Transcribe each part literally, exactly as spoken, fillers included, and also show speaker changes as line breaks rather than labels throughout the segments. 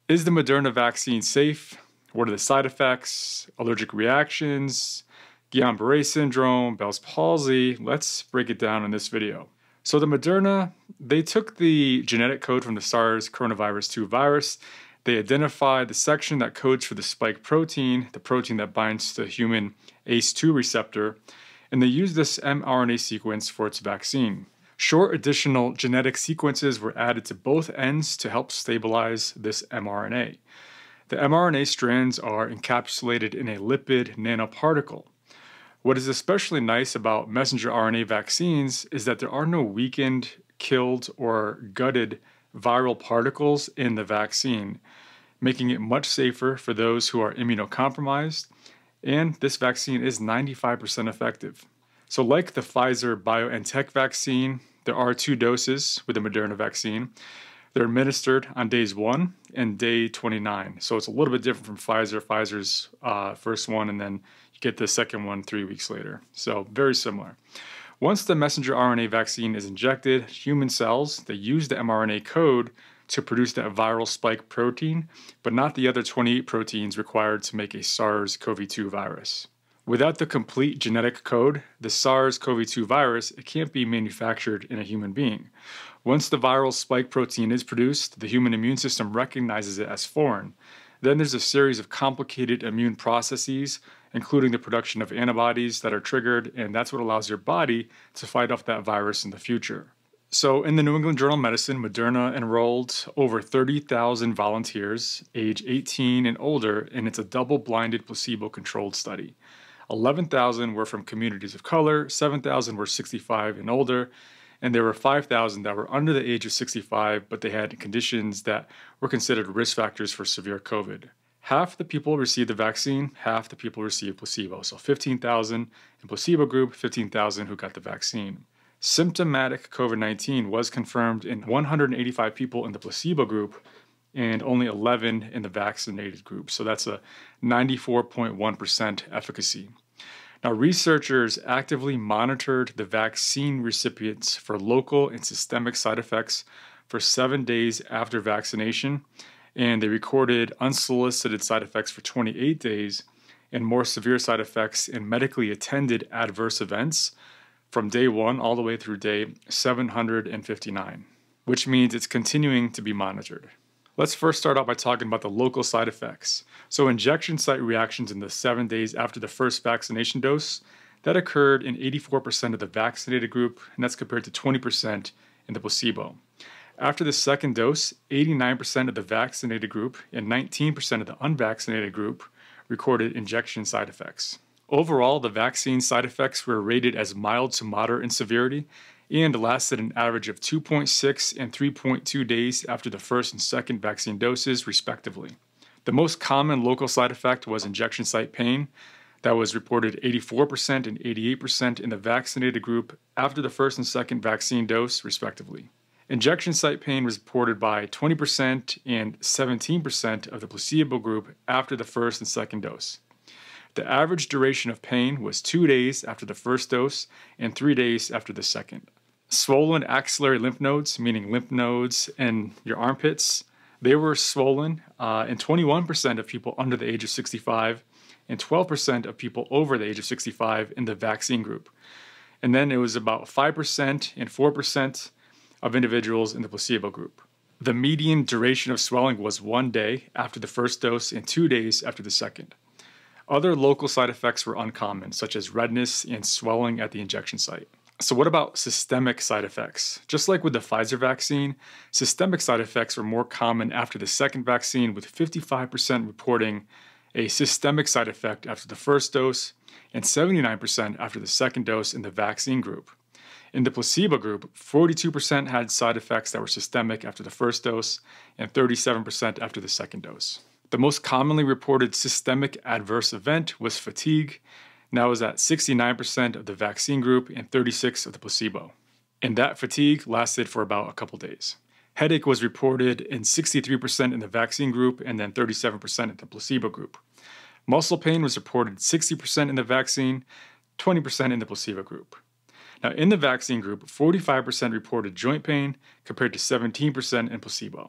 Is the Moderna vaccine safe? What are the side effects? Allergic reactions? Guillain-Barré syndrome? Bell's palsy? Let's break it down in this video. So the Moderna, they took the genetic code from the SARS coronavirus two virus. They identified the section that codes for the spike protein, the protein that binds to the human A C E two receptor, and they used this mRNA sequence for its vaccine. Short additional genetic sequences were added to both ends to help stabilize this mRNA. The mRNA strands are encapsulated in a lipid nanoparticle. What is especially nice about messenger R N A vaccines is that there are no weakened, killed, or gutted viral particles in the vaccine, making it much safer for those who are immunocompromised, and this vaccine is ninety-five percent effective. So like the Pfizer-BioNTech vaccine, there are two doses with the Moderna vaccine. They're administered on days one and day twenty-nine. So it's a little bit different from Pfizer. Pfizer's uh, first one, and then you get the second one three weeks later. So very similar. Once the messenger R N A vaccine is injected, human cells, they use the mRNA code to produce that viral spike protein, but not the other twenty-eight proteins required to make a SARS CoV two virus. Without the complete genetic code, the SARS CoV two virus, it can't be manufactured in a human being. Once the viral spike protein is produced, the human immune system recognizes it as foreign. Then there's a series of complicated immune processes, including the production of antibodies that are triggered, and that's what allows your body to fight off that virus in the future. So in the New England Journal of Medicine, Moderna enrolled over thirty thousand volunteers age eighteen and older, and it's a double-blinded placebo-controlled study. eleven thousand were from communities of color, seven thousand were sixty-five and older, and there were five thousand that were under the age of sixty-five, but they had conditions that were considered risk factors for severe COVID. Half the people received the vaccine, half the people received placebo. So fifteen thousand in placebo group, fifteen thousand who got the vaccine. Symptomatic COVID nineteen was confirmed in one hundred eighty-five people in the placebo group and only eleven in the vaccinated group. So that's a ninety-four point one percent efficacy. Now, researchers actively monitored the vaccine recipients for local and systemic side effects for seven days after vaccination, and they recorded unsolicited side effects for twenty-eight days and more severe side effects and medically attended adverse events from day one all the way through day seven hundred fifty-nine, which means it's continuing to be monitored. Let's first start out by talking about the local side effects. So injection site reactions in the seven days after the first vaccination dose, that occurred in eighty-four percent of the vaccinated group, and that's compared to twenty percent in the placebo. After the second dose, eighty-nine percent of the vaccinated group and nineteen percent of the unvaccinated group recorded injection side effects. Overall, the vaccine side effects were rated as mild to moderate in severity and lasted an average of two point six and three point two days after the first and second vaccine doses, respectively. The most common local side effect was injection site pain. That was reported eighty-four percent and eighty-eight percent in the vaccinated group after the first and second vaccine dose, respectively. Injection site pain was reported by twenty percent and seventeen percent of the placebo group after the first and second dose. The average duration of pain was two days after the first dose and three days after the second. Swollen axillary lymph nodes, meaning lymph nodes in your armpits, they were swollen uh, in twenty-one percent of people under the age of sixty-five and twelve percent of people over the age of sixty-five in the vaccine group. And then it was about five percent and four percent of individuals in the placebo group. The median duration of swelling was one day after the first dose and two days after the second. Other local side effects were uncommon, such as redness and swelling at the injection site. So what about systemic side effects? Just like with the Pfizer vaccine, systemic side effects were more common after the second vaccine, with fifty-five percent reporting a systemic side effect after the first dose and seventy-nine percent after the second dose in the vaccine group. In the placebo group, forty-two percent had side effects that were systemic after the first dose and thirty-seven percent after the second dose. The most commonly reported systemic adverse event was fatigue, and that was at sixty-nine percent of the vaccine group and thirty-six percent of the placebo. And that fatigue lasted for about a couple days. Headache was reported in sixty-three percent in the vaccine group and then thirty-seven percent in the placebo group. Muscle pain was reported sixty percent in the vaccine, twenty percent in the placebo group. Now, in the vaccine group, forty-five percent reported joint pain compared to seventeen percent in placebo.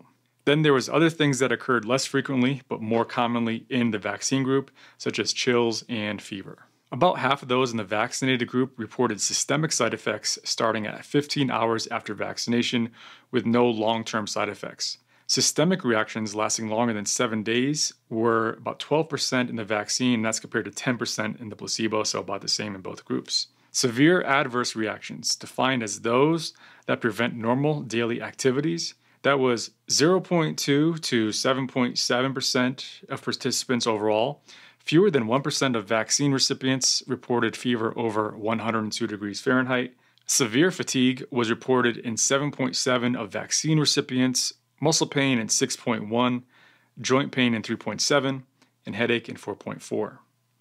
Then there was other things that occurred less frequently, but more commonly in the vaccine group, such as chills and fever. About half of those in the vaccinated group reported systemic side effects starting at fifteen hours after vaccination with no long-term side effects. Systemic reactions lasting longer than seven days were about twelve percent in the vaccine, and that's compared to ten percent in the placebo, so about the same in both groups. Severe adverse reactions, defined as those that prevent normal daily activities, that was zero point two to seven point seven percent of participants overall. Fewer than one percent of vaccine recipients reported fever over one hundred two degrees Fahrenheit. Severe fatigue was reported in seven point seven of vaccine recipients, muscle pain in six point one, joint pain in three point seven, and headache in four point four.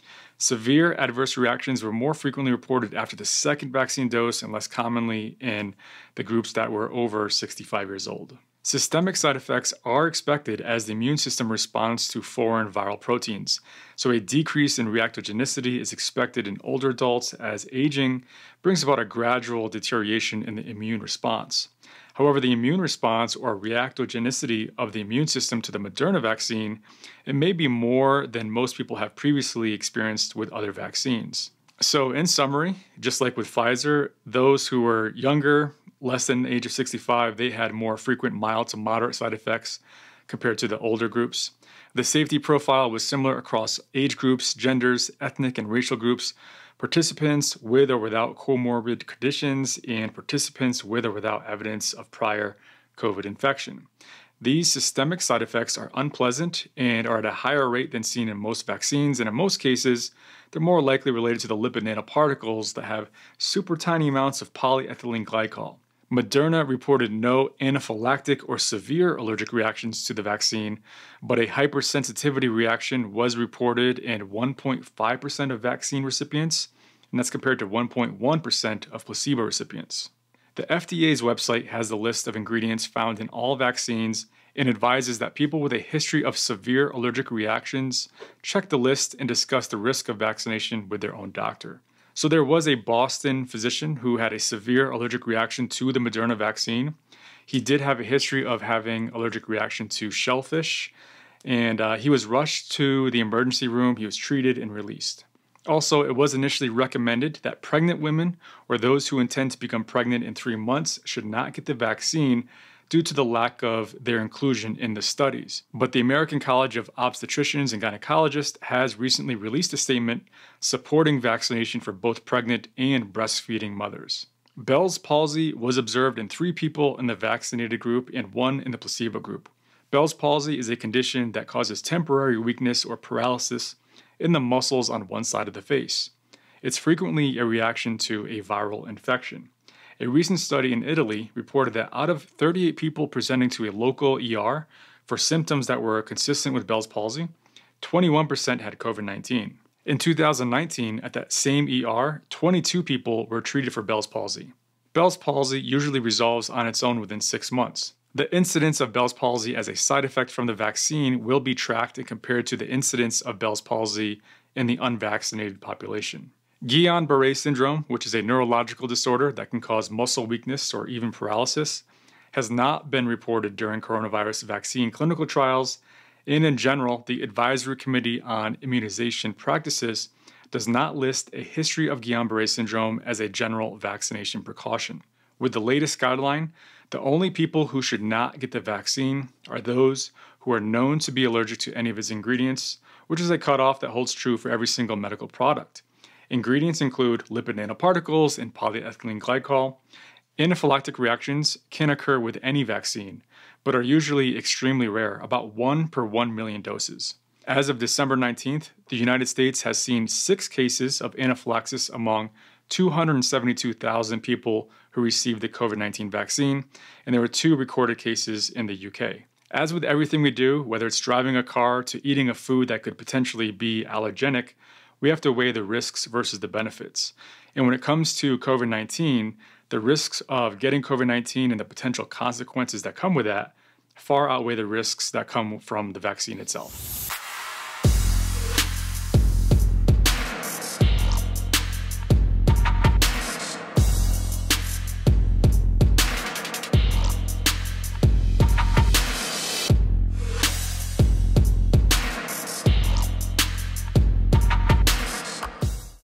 Severe adverse reactions were more frequently reported after the second vaccine dose and less commonly in the groups that were over sixty-five years old. Systemic side effects are expected as the immune system responds to foreign viral proteins, so a decrease in reactogenicity is expected in older adults as aging brings about a gradual deterioration in the immune response. However, the immune response or reactogenicity of the immune system to the Moderna vaccine, it may be more than most people have previously experienced with other vaccines. So in summary, just like with Pfizer, those who were younger, less than the age of sixty-five, they had more frequent mild to moderate side effects compared to the older groups. The safety profile was similar across age groups, genders, ethnic and racial groups, participants with or without comorbid conditions, and participants with or without evidence of prior COVID infection. These systemic side effects are unpleasant and are at a higher rate than seen in most vaccines, and in most cases, they're more likely related to the lipid nanoparticles that have super tiny amounts of polyethylene glycol. Moderna reported no anaphylactic or severe allergic reactions to the vaccine, but a hypersensitivity reaction was reported in one point five percent of vaccine recipients, and that's compared to one point one percent of placebo recipients. The F D A's website has the list of ingredients found in all vaccines and advises that people with a history of severe allergic reactions check the list and discuss the risk of vaccination with their own doctor. So there was a Boston physician who had a severe allergic reaction to the Moderna vaccine. He did have a history of having allergic reaction to shellfish, and uh, he was rushed to the emergency room. He was treated and released. Also, it was initially recommended that pregnant women or those who intend to become pregnant in three months should not get the vaccine due to the lack of their inclusion in the studies. But the American College of Obstetricians and Gynecologists has recently released a statement supporting vaccination for both pregnant and breastfeeding mothers. Bell's palsy was observed in three people in the vaccinated group and one in the placebo group. Bell's palsy is a condition that causes temporary weakness or paralysis in the muscles on one side of the face. It's frequently a reaction to a viral infection. A recent study in Italy reported that out of thirty-eight people presenting to a local E R for symptoms that were consistent with Bell's palsy, twenty-one percent had COVID nineteen. In two thousand nineteen, at that same E R, twenty-two people were treated for Bell's palsy. Bell's palsy usually resolves on its own within six months. The incidence of Bell's palsy as a side effect from the vaccine will be tracked and compared to the incidence of Bell's palsy in the unvaccinated population. Guillain-Barré syndrome, which is a neurological disorder that can cause muscle weakness or even paralysis, has not been reported during coronavirus vaccine clinical trials, and in general, the Advisory Committee on Immunization Practices does not list a history of Guillain-Barré syndrome as a general vaccination precaution. With the latest guideline, the only people who should not get the vaccine are those who are known to be allergic to any of its ingredients, which is a cutoff that holds true for every single medical product. Ingredients include lipid nanoparticles and polyethylene glycol. Anaphylactic reactions can occur with any vaccine, but are usually extremely rare, about one per one million doses. As of December nineteenth, the United States has seen six cases of anaphylaxis among two hundred seventy-two thousand people who received the COVID nineteen vaccine, and there were two recorded cases in the U K. As with everything we do, whether it's driving a car to eating a food that could potentially be allergenic, we have to weigh the risks versus the benefits. And when it comes to COVID nineteen, the risks of getting COVID nineteen and the potential consequences that come with that far outweigh the risks that come from the vaccine itself.